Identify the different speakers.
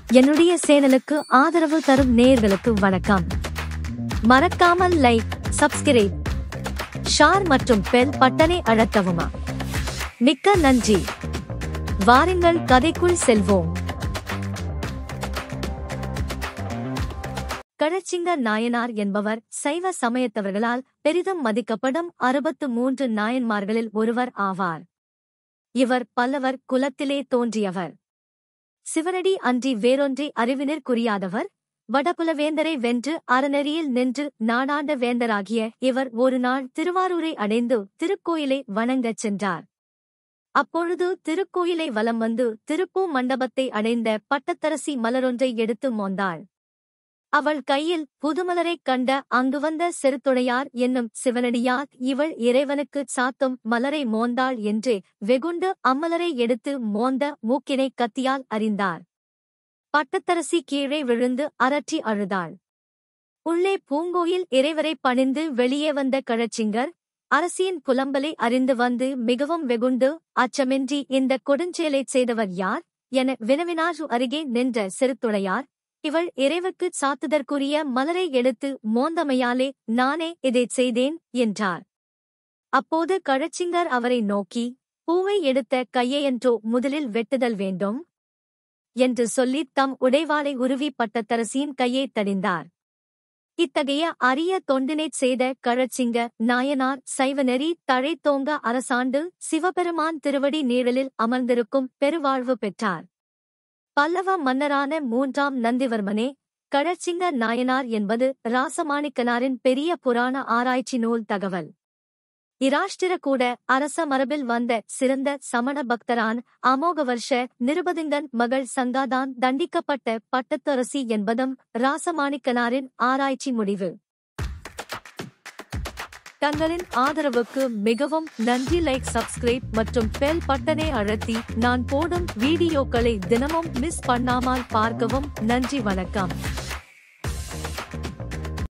Speaker 1: என்னுடைய சேனலுக்கு ஆதரவு தரும் நேயர்களுக்கு வணக்கம். மறக்காமல் லைக், சப்ஸ்கிரைப், ஷேர் மற்றும் பெல் பட்டனை அழுத்தவும். மிக்க நன்றி. வாருங்கள் கதைக்குள் செல்வோம். கழச்சிங்க நாயனார் என்பவர் சைவ சமயத்தவர்களால் பெரிதும் மதிக்கப்படும் 63 நாயன்மார்களில் ஒருவர் ஆவார். இவர் பல்லவர் குலத்திலே தோன்றியவர். சிவனடி அன்றி வேறொன்றி அறிவினிற்குரியாதவர். வடபுலவேந்தரை வென்று அறநெறியில் நின்று நாடாண்ட வேந்தராகிய இவர் ஒரு நாள் திருவாரூரை அடைந்து திருக்கோயிலை வணங்கச் சென்றார். அப்பொழுது திருக்கோயிலை வலம் வந்து திருப்பூ மண்டபத்தை அடைந்த பட்டத்தரசி மலரொன்றை எடுத்து மோந்தாள். அவள் கையில் புதுமலரைக் கண்ட அங்கு வந்த செருத்துடையார் என்னும் சிவனடியார் இவள் இறைவனுக்குச் சாத்தும் மலரை மோந்தாள் என்று வெகுண்டு அம்மலரை எடுத்து மோந்த மூக்கினை கத்தியால் அறிந்தார். பட்டத்தரசி கீழே விழுந்து அரற்றி அழுதாள். உள்ளே பூங்கோயில் இறைவரை பணிந்து வெளியே வந்த கழச்சிங்கர் அரசியின் புலம்பலை அறிந்து வந்து மிகவும் வெகுண்டு அச்சமின்றி இந்த கொடுஞ்செயலைச் செய்தவர் யார் என வினவினார். அருகே நின்ற செருத்துடையார், இவள் இறைவனுக்குச் சாத்துதற்குரிய மலரை எடுத்து மோந்தமையாலே நானே இதைச் செய்தேன் என்றார். அப்போது கழச்சிங்கர் அவரை நோக்கி, பூவை எடுத்த கையையன்றோ முதலில் வெட்டுதல் வேண்டும் என்று சொல்லித் தம் உடைவாளை உருவி பட்டத்தரசியின் கையைத் தடிந்தார். இத்தகைய அரிய தொண்டினைச் செய்த கழச்சிங்க நாயனார் சைவநெறி தழைத்தோங்க அரசாண்டு சிவபெருமான் திருவடி நீழலில் அமர்ந்திருக்கும் பெருவாழ்வு பெற்றார். பல்லவ மன்னரான 3ஆம் நந்திவர்மனே கழச்சிங்க நாயனார் என்பது ராசமாணிக்கனாரின் பெரிய புராண ஆராய்ச்சி நூல் தகவல். இராஷ்டிரகூட அரச மரபில் வந்த சிறந்த சமண பக்தரான் அமோகவர்ஷ நிருபதிங்கன் மகள் சங்காதான் தண்டிக்கப்பட்ட பட்டத்தரசி என்பதும் ராசமாணிக்கனாரின் ஆராய்ச்சி முடிவு. தங்களின் ஆதரவுக்கு மிகவும் நன்றி. லைக், சப்ஸ்கிரைப் மற்றும் பெல் பட்டனை அழுத்தி நான் போடும் வீடியோக்களை தினமும் மிஸ் பண்ணாமல் பார்க்கவும். நன்றி, வணக்கம்.